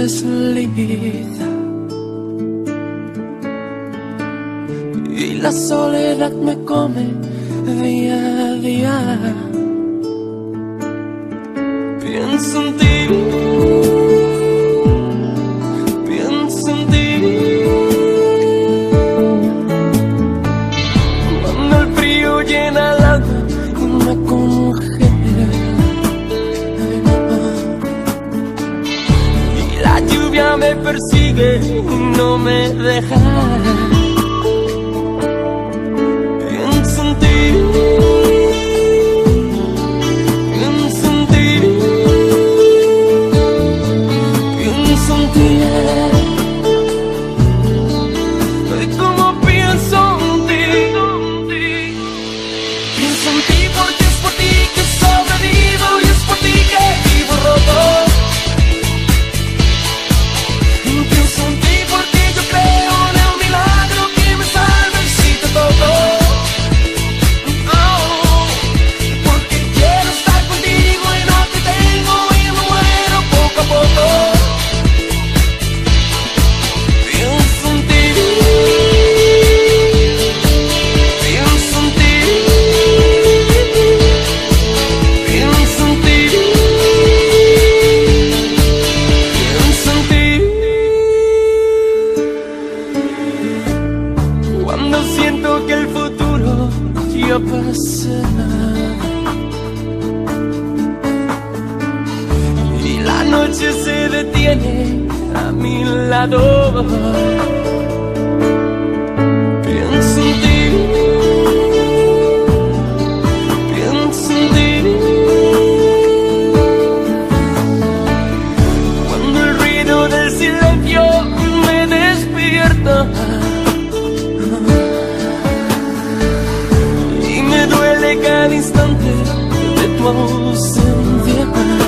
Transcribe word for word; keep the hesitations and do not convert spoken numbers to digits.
salida y la soledad me come día a día. Pienso en ti, pienso en ti. Cuando el frío llena el alma y me congela, y la lluvia me persigue y no me deja. Pienso en ti, pienso en ti, pienso en ti. Ay, como pienso en ti. Pienso en ti porque es por ti que he sobrevivido y es por ti que vivo roto. Pienso en ti porque yo creo en el milagro que me salva y si te toco. Oh, porque quiero estar contigo y no te tengo y me muero poco a poco. Pienso en ti, pienso en ti, pienso en ti, pienso en ti. Cuando siento que el futuro ya pasará y la noche se detiene a mi lado, pienso en ti, pienso en ti. Cuando el ruido del silencio me despierta y me duele cada instante de tu ausencia.